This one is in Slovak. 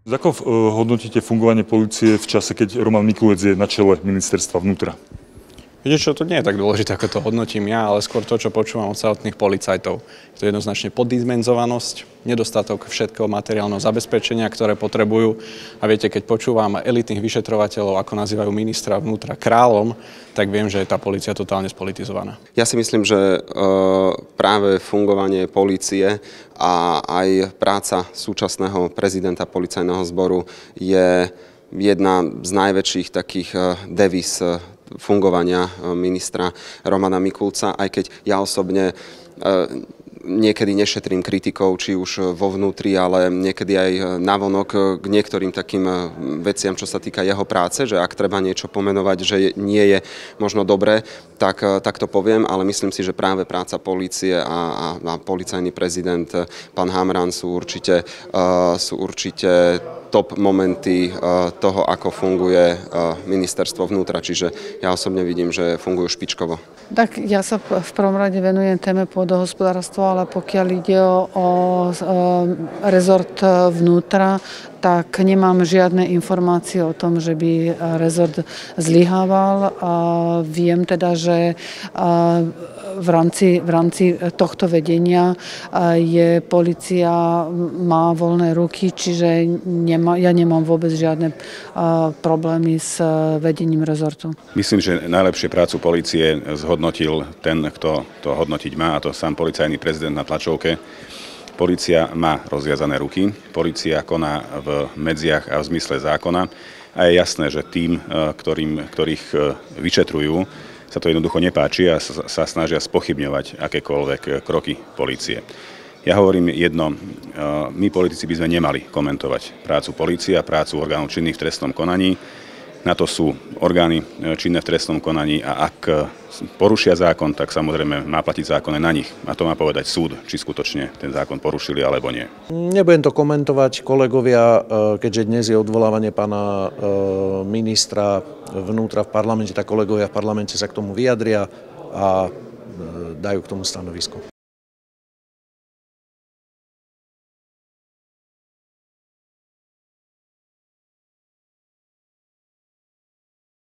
Ako hodnotíte fungovanie polície v čase, keď Roman Mikulec je na čele ministerstva vnútra? Viete čo, to nie je tak dôležité, ako to hodnotím ja, ale skôr to, čo počúvam od samotných policajtov. Je to jednoznačne poddimenzovanosť, nedostatok všetkého materiálneho zabezpečenia, ktoré potrebujú. A viete, keď počúvam elitných vyšetrovateľov, ako nazývajú ministra vnútra kráľom, tak viem, že je tá polícia totálne spolitizovaná. Ja si myslím, že práve fungovanie polície a aj práca súčasného prezidenta policajného zboru je jedna z najväčších takých devíz fungovania ministra Romana Mikulca, aj keď ja osobne niekedy nešetrím kritikov, či už vo vnútri, ale niekedy aj navonok k niektorým takým veciam, čo sa týka jeho práce, že ak treba niečo pomenovať, že nie je možno dobré, tak to poviem, ale myslím si, že práve práca polície a policajný prezident, pán Hamran, sú určite top momenty toho, ako funguje ministerstvo vnútra. Čiže ja osobne vidím, že fungujú špičkovo. Tak ja sa v prvom rade venujem téme pôdohospodárstva, ale pokiaľ ide o rezort vnútra, tak nemám žiadne informácie o tom, že by rezort zlyhával. Viem teda, že v rámci tohto vedenia je polícia má voľné ruky, čiže ja nemám vôbec žiadne problémy s vedením rezortu. Myslím, že najlepšie prácu polície zhodnotil ten, kto to hodnotiť má, a to sám policajný prezident na tlačovke. Polícia má rozviazané ruky, polícia koná v medziach a v zmysle zákona a je jasné, že tým, ktorých vyšetrujú, sa to jednoducho nepáči a sa snažia spochybňovať akékoľvek kroky polície. Ja hovorím jedno, my politici by sme nemali komentovať prácu polície a prácu orgánov činných v trestnom konaní. Na to sú orgány činné v trestnom konaní a ak porušia zákon, tak samozrejme má platiť zákon aj na nich. A to má povedať súd, či skutočne ten zákon porušili alebo nie. Nebudem to komentovať, kolegovia, keďže dnes je odvolávanie pána ministra vnútra v parlamente, tak kolegovia v parlamente sa k tomu vyjadria a dajú k tomu stanovisko.